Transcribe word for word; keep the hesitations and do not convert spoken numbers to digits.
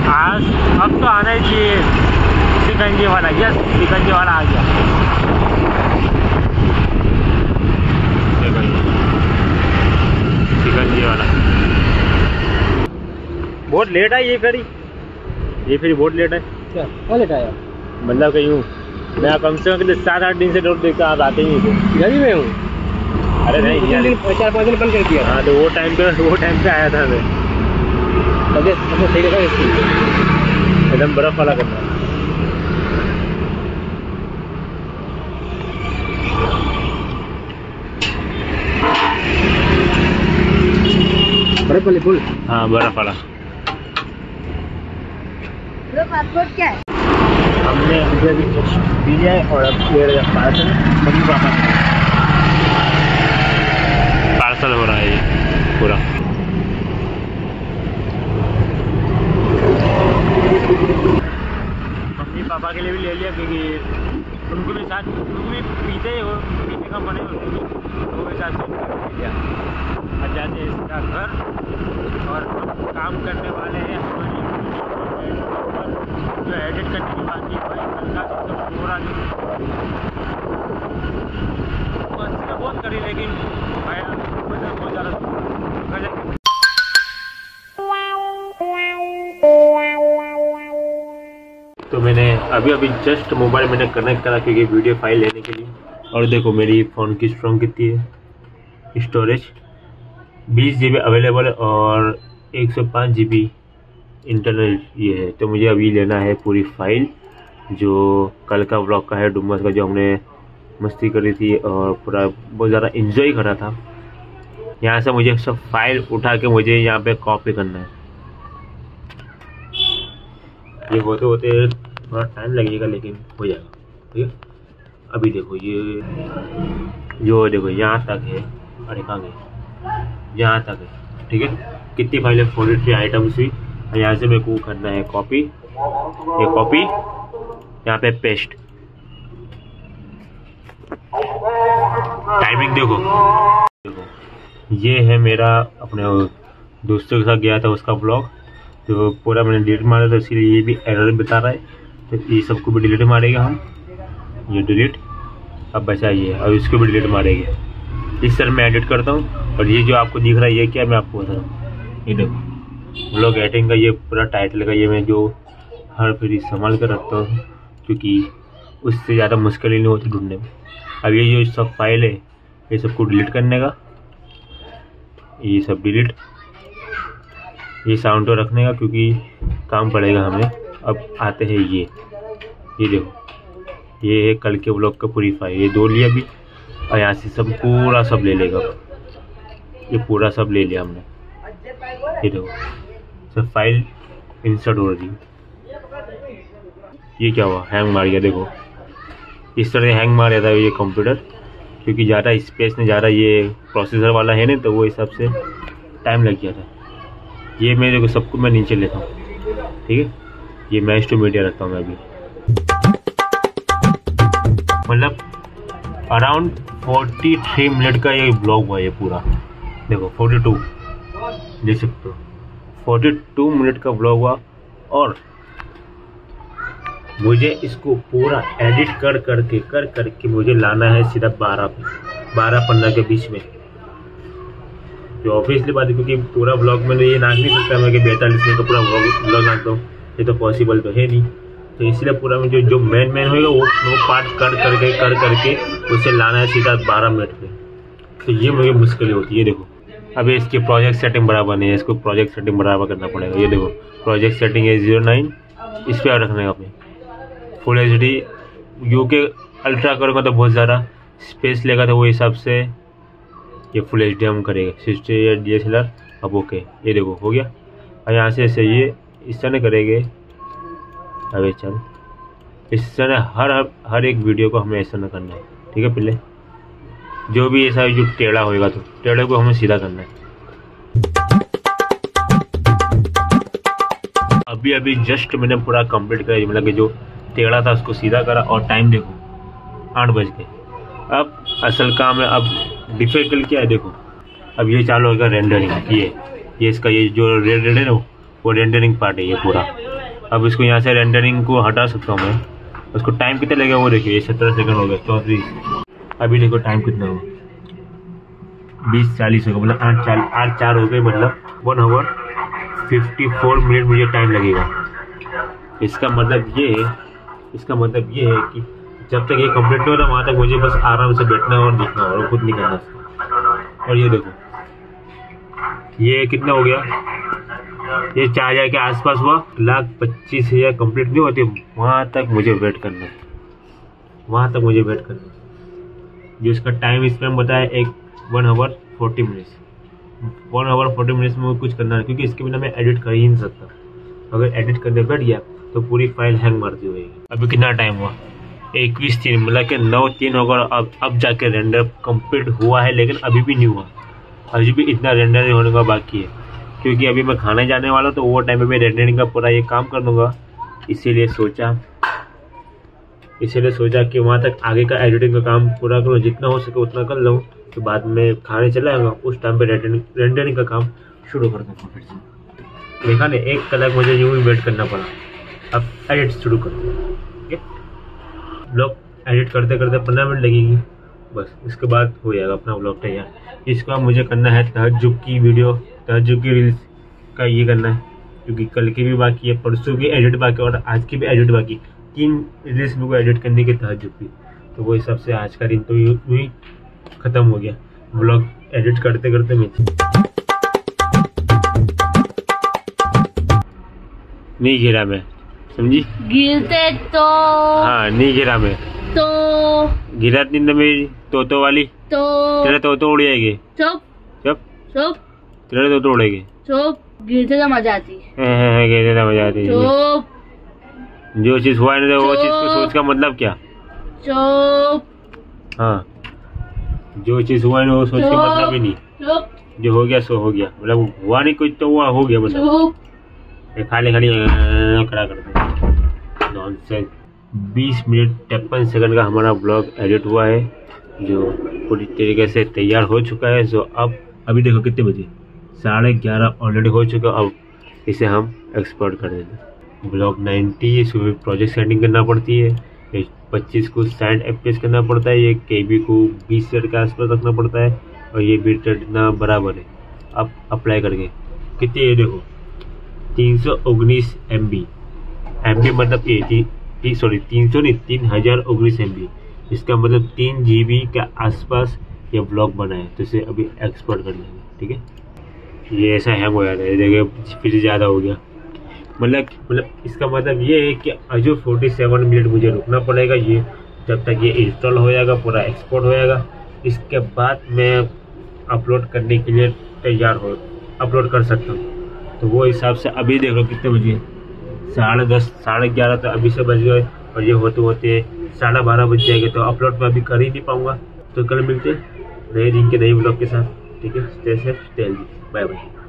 आज अब तो आना ही चाहिए सिकंजी वाला। यस, सिकंजी वाला आ गया। सिकंजी वाला बहुत लेट है ये फेरी। ये फेरी बहुत लेट है। क्या क्या लेट आया? मतलब कहीं हूँ मैं कम से कम सात आठ दिन से रोड देखता आप आते ही नहीं। घर में हूँ। अरे नहीं, दिन चार पाँच दिन बंद कर दिया। हाँ, तो वो टाइम पे वो टाइम पे आया था मैं। सही लगा एकदम बर्फ वाला करना। बर्फ वाली पुल। हाँ, बर्फ वाला। पासपोर्ट क्या है? हमने अभी अभी पी लिया है और अब ये पार्सल मम्मी पापा पार्सल हो रहा है ये पूरा। मम्मी पापा के लिए भी ले लिया क्योंकि उनको भी साथ उनको भी पीते ही हो पीने का मन होती है तो वो भी साथ ले लिया। आज जाते हैं इसका घर और काम करने वाले हैं हमारी जो एडिट करने की बात की भाई कल का एकदम पूरा बहुत करी लेकिन भाई बहुत ज़्यादा। तो मैंने अभी अभी जस्ट मोबाइल मैंने कनेक्ट करा क्योंकि वीडियो फाइल लेने के लिए। और देखो मेरी फ़ोन की स्ट्रॉन्ग कितनी है। स्टोरेज बीस जी बी अवेलेबल है और एक सौ पाँच जी बी इंटरनल ये है। तो मुझे अभी लेना है पूरी फाइल जो कल का व्लॉग का है, डुमस का, जो हमने मस्ती करी थी और पूरा बहुत ज़्यादा इन्जॉय करा था। यहाँ से मुझे सब फाइल उठा के मुझे यहाँ पे कॉपी करना है। ये होते होते थोड़ा टाइम लगेगा लेकिन हो जाएगा। ठीक है, अभी देखो ये जो देखो यहाँ तक है। अरे कहाँ गए? यहाँ तक है। ठीक है, कितनी फाइलें? फोर्टी थ्री आइटम्स हुई। यहाँ से मेरे को करना है कॉपी। ये कॉपी यहाँ पे पेस्ट। टाइमिंग देखो देखो ये है मेरा अपने दोस्तों के साथ गया था उसका ब्लॉग, तो पूरा मैंने डिलीट मारा था इसलिए ये भी एरर बता रहा है। तो ये सबको भी डिलीट मारेगा हम। ये डिलीट अब बचा ये और इसको भी डिलीट मारेंगे। इस तरह मैं एडिट करता हूँ। और ये जो आपको दिख रहा है ये क्या मैं आपको बता रहा हूँ। ये देखो ब्लॉग एडिटिंग का ये पूरा टाइटल का ये मैं जो हर फिर संभाल कर रखता हूँ क्योंकि उससे ज़्यादा मुश्किल ही नहीं होती ढूंढने में। अब ये जो सब फाइल है ये सबको डिलीट करने का, ये सब डिलीट, ये साउंड तो रखने का क्योंकि काम पड़ेगा हमें। अब आते हैं ये ये देखो ये है कल के ब्लॉग का पूरी फाइल। ये दो लिया भी और यहाँ से सब पूरा सब ले लेगा। ये पूरा सब ले लिया हमने। ये देखो सब फाइल इंसर्ट हो रही है। ये क्या हुआ? हैंग मार गया। देखो इस तरह हैंग मार जाता है ये कंप्यूटर क्योंकि ज़्यादा स्पेस में ज़्यादा ये प्रोसेसर वाला है ना, तो वो हिसाब से टाइम लग जाता है। ये मैं देखो सबको मैं नीचे लेता हूँ। ठीक है, ये मैच टू मीडिया रखता हूँ मैं अभी। मतलब अराउंड फोर्टी थ्री मिनट का ये ब्लॉग हुआ ये पूरा। देखो फोर्टी टू देख सकते हो, फोर्टी टू मिनट का ब्लॉग हुआ। और मुझे इसको पूरा एडिट कर करके कर करके मुझे लाना है सीधा बारह पे बारह पंद्रह के बीच में। जो ऑब्वियसली बात है क्योंकि पूरा ब्लॉग में ये नाच नहीं सकता मैं कि बैतालीस मिनट का पूरा ब्लॉग नाचता हूँ, ये तो पॉसिबल तो है नहीं। तो इसलिए पूरा में जो जो मेन मेन होगा वो वो पार्ट कर करके कर करके उसे लाना है सीधा बारह मिनट पे। तो ये मुझे मुश्किल होती है। देखो अभी इसकी प्रोजेक्ट सेटिंग बराबर नहीं है, इसको प्रोजेक्ट सेटिंग बराबर करना पड़ेगा। ये देखो प्रोजेक्ट सेटिंग है जीरो नाइन, इस पर रखने का अपने full H D U K ultra करूँगा तो बहुत ज़्यादा स्पेस लेगा, तो वो हिसाब से ये फुल एच डी हम करेंगे sixty eight D S L R. अब ओके ये देखो हो गया। और यहाँ से ऐसे ये इस तरह करेंगे। अबे चल इस तरह हर हर एक वीडियो को हमें ऐसा न करना है। ठीक है, पहले जो भी ऐसा जो टेढ़ा होएगा तो टेढ़े को हमें सीधा करना है। अभी अभी जस्ट मैंने पूरा कंप्लीट करा, मतलब कि जो टेढ़ा था उसको सीधा करा। और टाइम देखो आठ बज गए। अब असल काम है, अब डिफिकल्ट क्या है देखो। अब ये चालू होगा रेंडरिंग। ये ये इसका ये जो रेंडर है ना वो रेंडरिंग पार्ट है ये पूरा। अब इसको यहाँ से रेंडरिंग को हटा सकता हूँ मैं। उसको टाइम कितना लगेगा वो देखिए, सत्रह सेकंड हो गया, चौंतीस। अभी देखो टाइम कितना हुआ, बीस चालीस हो गया, मतलब आठ चार आठ चार हो गए, मतलब one hour fifty four minute मुझे टाइम लगेगा। इसका मतलब ये है इसका मतलब ये है कि जब तक ये कंप्लीट नहीं हो रहा वहाँ तक मुझे बस आराम से बैठना और देखना और कुछ नहीं करना। और ये देखो ये कितना हो गया, ये चार हजार के आसपास हुआ, लाख पच्चीस हजार कम्प्लीट नहीं होती, वहाँ तक मुझे वेट करना है, वहाँ तक मुझे वेट करना है। जो इसका टाइम स्पेम बताया एक one hour forty minutes one hour forty minutes में कुछ करना है, क्योंकि इसके बिना मैं एडिट कर ही नहीं सकता। अगर एडिट करने बैठ गया तो पूरी फाइल हैंग मारती होगी। अभी कितना टाइम हुआ, इक्कीस तीन, मतलब कि नौ तीन होगा। अब अब जाके रेंडर कंप्लीट हुआ है, लेकिन अभी भी नहीं हुआ, अभी भी इतना रेंडर नहीं होने का बाकी है, क्योंकि अभी मैं खाने जाने वाला हूँ, तो वो टाइम में मैं रेंडरिंग का पूरा ये काम कर दूंगा। इसीलिए सोचा इसीलिए सोचा कि वहाँ तक आगे का एडिटिंग का काम पूरा करूँ, जितना हो सके उतना कर लूँ, तो बाद में खाने चला जाऊँगा, उस टाइम पे रेंडरिंग रेंडरिंग का काम शुरू कर दूँगा फिर से। देखा नहीं, एक कलाक मुझे यूँ ही वेट करना पड़ा। अब एडिट शुरू करते हैं, ठीक है। ब्लॉग एडिट करते करते पंद्रह मिनट लगेगी बस, इसके बाद हो जाएगा अपना ब्लॉग तैयार। इसका मुझे करना है तहज्जुद की वीडियो, तहज्जुद की रील्स का ये करना है, क्योंकि कल की भी बाकी है, परसों की एडिट बाकी और आज की भी एडिट बाकी, तीन रील्स मेरे को एडिट करने की तहज्जुद की। तो वो हिसाब से आज का दिन तो यूँ ही ख़त्म हो गया ब्लॉग एडिट करते करते। मैं नहीं गिरा, मैं समझी, गिरते तो हाँ नहीं गिरा मैं तो गिरा नहीं तो मेरी तोतो वाली तो तेरा तोतो उड़ जाएगी। चुप चुप चुप तेरा तोतो उड़ेगी। चुप, गिरते तो मजा आती है। गिरते तो मजा आती है। चुप, जो चीज हुआ नहीं वो चीज को चुप। सोच का मतलब क्या। चुप, हाँ जो चीज हुआ नहीं वो सोच का मतलब ही नहीं, चुप, जो हो गया सो हो गया, मतलब हुआ नहीं कुछ तो हुआ हो गया, मतलब चुप। खाली खाली खड़ा करते नॉनसेंस। बीस मिनट तिरपन सेकंड का हमारा ब्लॉग एडिट हुआ है, जो पूरी तरीके से तैयार हो चुका है। सो अब अभी देखो कितने बजे, साढ़े ग्यारह ऑलरेडी हो चुका। अब इसे हम एक्सपोर्ट कर देंगे। ब्लॉग नाइन्टी इसमें प्रोजेक्ट सेटिंग करना पड़ती है, पच्चीस को साठ एफ पी एस करना पड़ता है, ये के बी को बीस सेट के आसपास रखना पड़ता है, और ये बिट रेट इतना बराबर है। अब अप्लाई करके कितने, ये देखो तीन सौ उन्नीस एम बी एम बी मतलब ये ती, सॉरी तीन सौ नहीं तीन हजार उन्नीस एम बी, इसका मतलब तीन जी बी के आसपास ये ब्लॉग बना है। तो इसे अभी एक्सपोर्ट कर लेंगे, ठीक है। ये ऐसा हैंग हो जाता है, देखिए फिर ज़्यादा हो गया, मतलब मतलब इसका मतलब ये है कि अजो फोर्टी सेवन मिनट मुझे रुकना पड़ेगा, ये जब तक ये इंस्टॉल हो जाएगा, पूरा एक्सपोर्ट हो जाएगा। इसके बाद मैं अपलोड करने के लिए तैयार हो अपलोड कर सकता हूँ। तो वो हिसाब से अभी देखो कितने बजे, साढ़े दस साढ़े ग्यारह तो अभी से बज गए, और ये होते होते साढ़े बारह बज जाएंगे, तो अपलोड मैं अभी कर ही नहीं पाऊँगा। तो कल मिलते नए दिन के नए ब्लॉग के साथ, ठीक है। Stay safe, stay healthy, bye bye.